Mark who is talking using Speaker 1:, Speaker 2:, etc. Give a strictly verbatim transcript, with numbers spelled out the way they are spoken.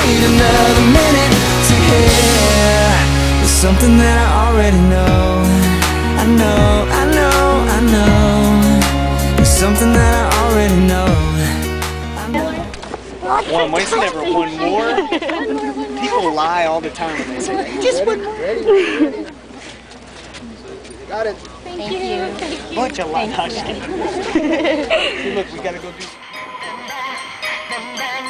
Speaker 1: wait another minute to hear something that I already know. I know, I know, I know. It's something that I already know.
Speaker 2: One, why is it never one more? People lie all the time when they say just one more. Got it.
Speaker 3: Thank you. Thank you.
Speaker 2: Bunch of lies. Hey, look, we gotta go do.